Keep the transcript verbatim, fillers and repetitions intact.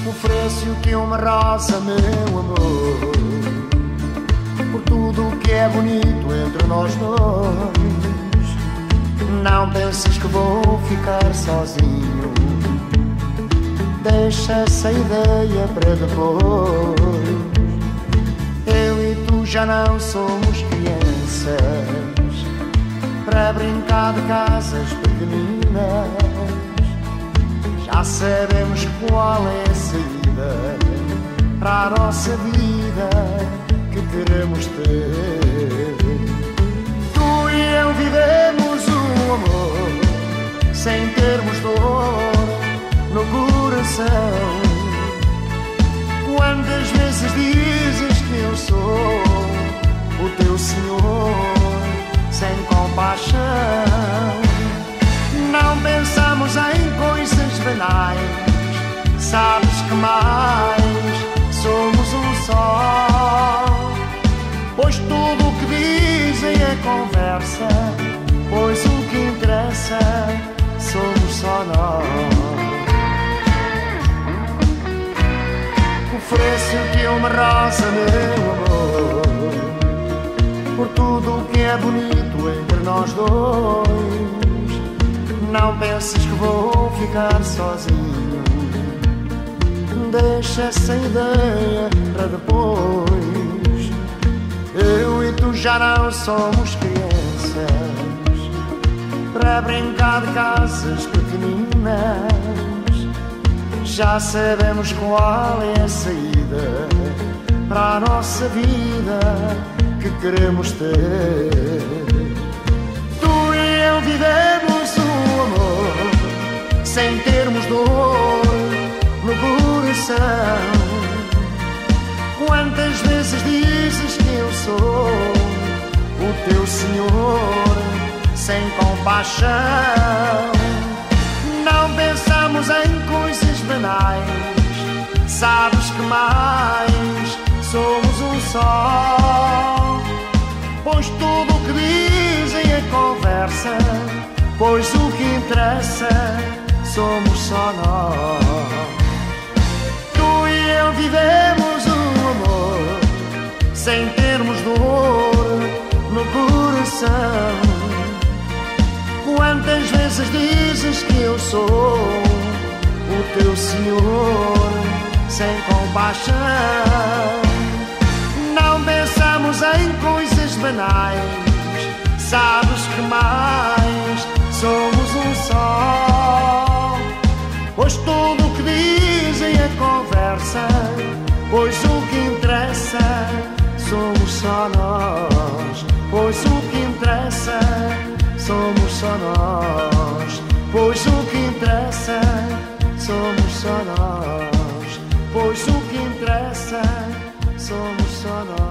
Ofereço-te uma rosa, meu amor, por tudo o que é bonito entre nós dois. Não penses que vou ficar sozinho, deixa essa ideia para depois. Eu e tu já não somos crianças para brincar de casas pequeninas. Já sabemos qual é a saída para a nossa vida que queremos ter. Tu e eu vivemos o amor sem termos dor no coração. Quantas vezes dizes que eu sou o teu senhor sem compaixão? Não pensamos em coisas banais, sabes que mais somos um só. Pois tudo o que dizem é conversa, pois o que interessa somos só nós. Ofereço-te uma rosa, meu amor, por tudo o que é bonito entre nós dois. Não penses que vou ficar sozinho, deixa essa ideia para depois. Eu e tu já não somos crianças para brincar de casas pequeninas. Já sabemos qual é a saída para a nossa vida que queremos ter. Tu e eu vivemos o amor sem termos dor no coração. Quantas vezes dizes que eu sou o teu senhor sem compaixão? Não pensamos em coisas banais, sabes que mais somos um só. Pois tudo o que dizem é conversa, pois o que interessa somos só nós. Tu e eu vivemos o amor sem termos dor no coração. Quantas vezes dizes que eu sou o teu senhor sem compaixão? Não pensamos em coisas banais, sabes que mais somos um só. Pois tudo o que dizem é conversa, pois o que interessa somos só nós. Pois o que interessa somos só nós. Pois o que interessa somos só nós. Pois o que interessa somos só nós.